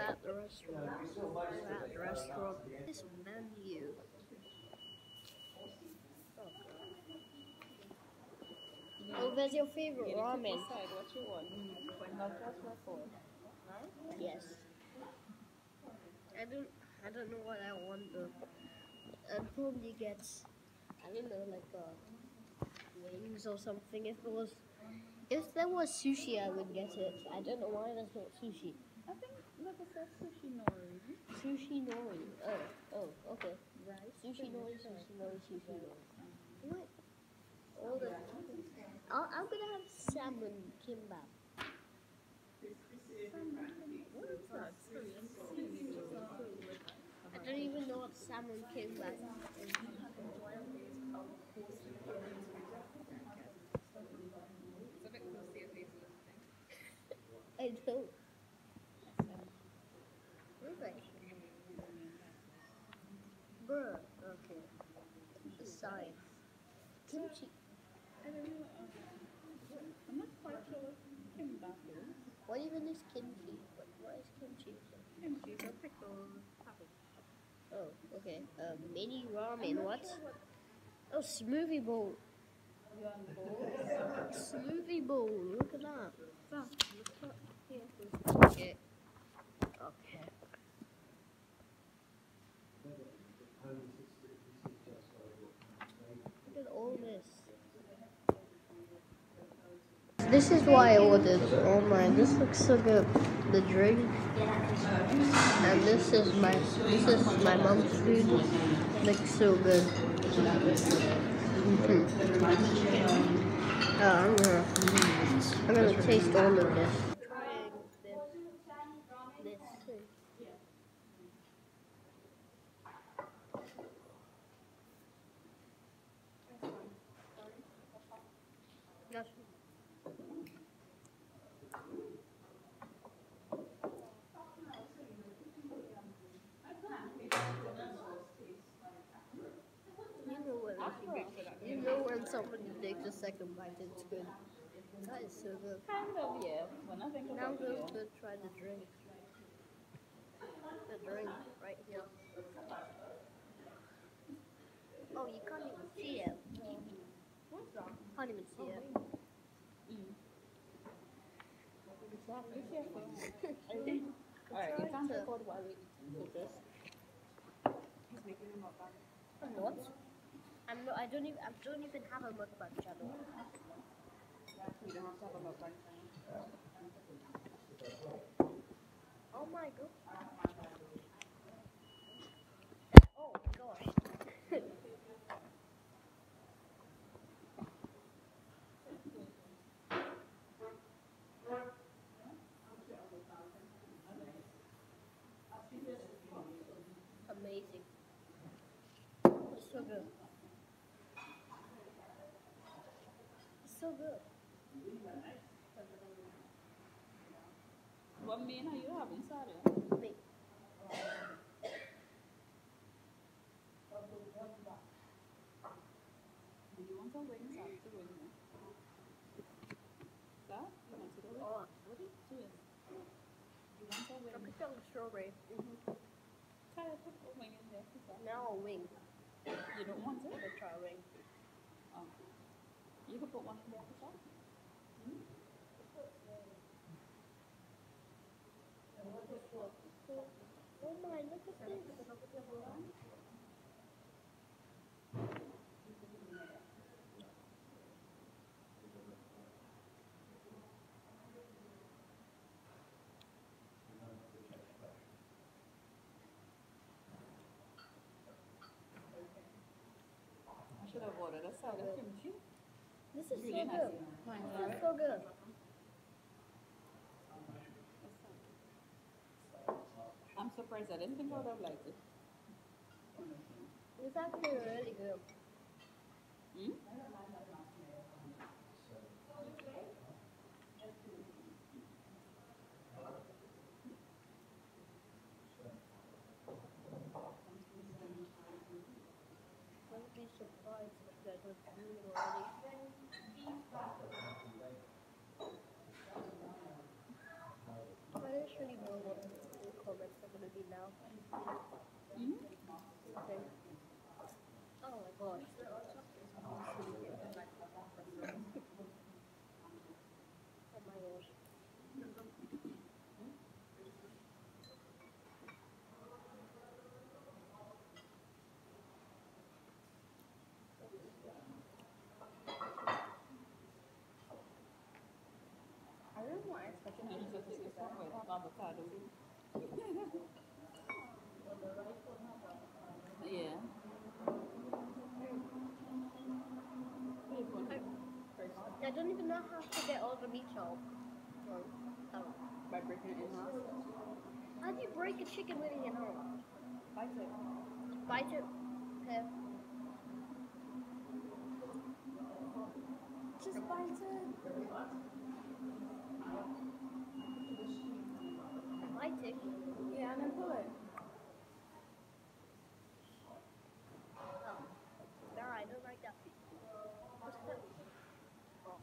at the restaurant. We're at the restaurant. This menu. Oh god. Oh, there's your favorite ramen. Decide what you want. Not just record. Right? Yes. I don't know what I want though. I'd probably get, I don't know, like wings or something. If there was sushi, I would get it. I don't know why there's not sushi. I think look, it says sushi nori. Sushi nori. Oh, okay. Right. Sushi nori, sushi nori, sushi nori. What? All the. I'm gonna have salmon kimbap. What is that? I don't even know what salmon kimbap is. It's a bit close to your face, I don't. Perfect. Bruh. Okay. Sorry. Kimchi. I don't know. I'm not quite sure what kimbap is. What even is kimchi? What is kimchi? Kimchi is a pickled cabbage. Oh, okay. Mini ramen. What? Oh, smoothie bowl. You want bowl? Smoothie bowl. Look at that. So, look here. Okay. Okay. Look at all this. This is why I ordered. Oh my, this looks so good. The drink. And this is my mom's food. Looks so good. Oh, I'm gonna taste all of this. Trying this thing. Yes. You know when somebody takes a second bite, it's good. That is so good. Kind of, yeah. When I think Now I'm about going it, to try the drink. The drink right here. Oh, you can't even see it. what's wrong? Can't even see it. Be careful. Alright, you can't record while we eat this. He's making them up back. I'm not. I don't even have a mukbang channel. You don't have to have a mukbang. Oh my god. Oh gosh. Amazing. It's so good. It's so good. What mean are you having, Sadia? Wait. Do you want some wings after wings? That? You want to go with? Oh, What are you doing? You want some I wings? picked up a strawberry. Try to put a wing in there. Now a wing. You don't want it? I'm gonna try a wing. Oh. You could put one in there for that. Oh my, look at this. I should have ordered a side of kimchi. This is so Really nice. good. This is so good. I'm surprised. I didn't think I would have liked it. It's actually really good. Hmm? Don't be surprised if you guys are drooling already. I literally know what to comment. now. Mm-hmm. Okay. Oh my gosh. Oh my gosh. I don't know why I expected it to taste with avocado. Yeah. I don't even know how to get all the meat out. By breaking it in half. How do you break a chicken wing in half? Bite it. Bite it. Okay. Just bite it. Bite it. Yeah, and then pull it. Oh. No, I don't like that. What's that? Oh.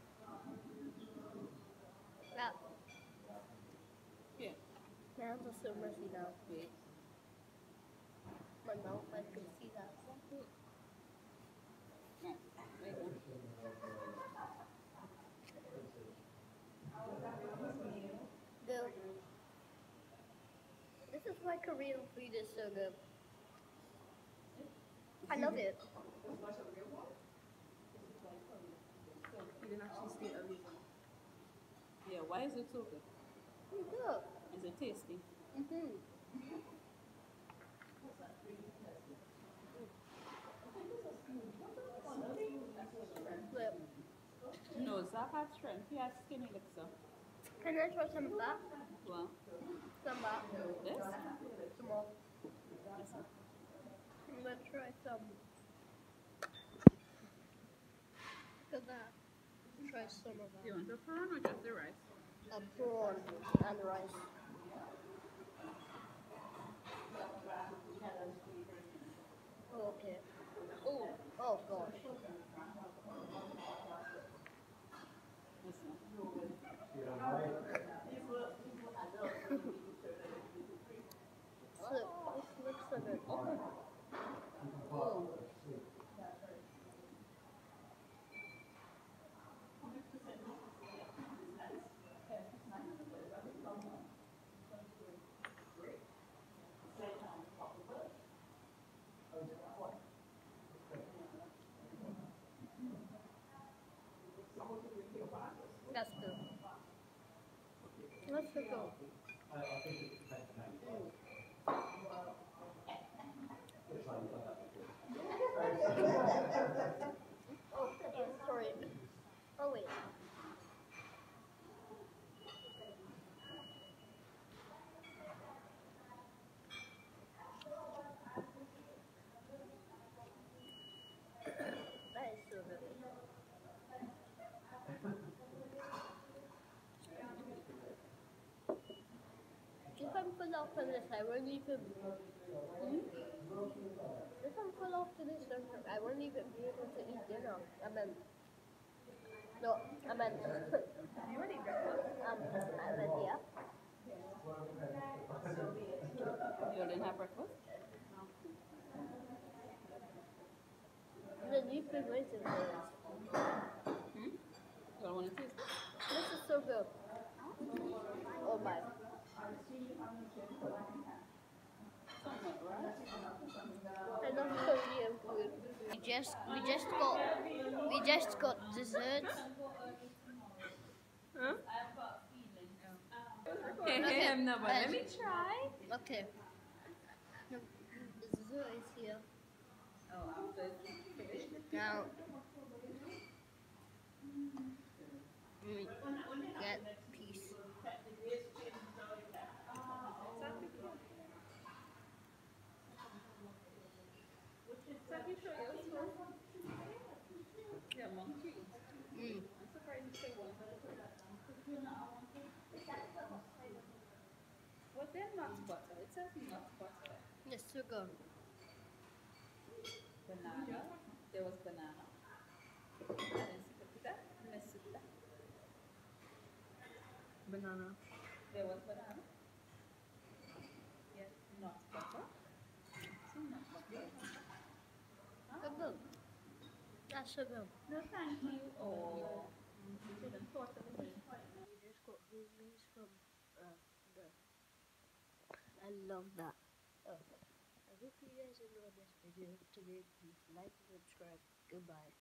That. Yeah. My hands are so messy now. Wait. My mouth, I can see that. Right. There you go. The, this is why Korean food is so good. I love it. You didn't actually state a reason. Yeah, why is it so good? It's good. Is it tasty? Mm-hmm. No, Zach has strength. He has skinny lips. Can I try some of that? Well, Some of that. this? Some more. Listen. Let's try some. Look at that. Try some of Do you that. want the prawn or just the rice? A prawn and rice. Oh, okay. Oh, oh gosh. Listen. This looks so good. Okay. Oh. That's good. That's so good. Oh, sorry. Oh, wait. That is so good. If I'm full after this, I won't even. If I'm full after this, I won't even be able to eat dinner. I mean, no, I mean, You already breakfast? I mean, yeah. You didn't have breakfast? The new food waiting for us. Hmm? You don't want to taste it? This is so good. Oh my. Somewhat, right? I love Korean food. We just got dessert. Huh? Okay, no, but let me and- try. Okay. The dessert is here. Oh, after it's finished. Now, we get piece. Yeah, monkey. Mm. I'm surprised you say one. Was there nut butter? It says nut butter. It's so good. Banana. There was banana. I didn't see that. Missed that. Banana. There was banana. Yes, nut. sugar. No, thank you. Oh, you should have thought of it. We just got blueberries from the. I love that. I hope you guys enjoyed this video today. Please like and subscribe. Goodbye.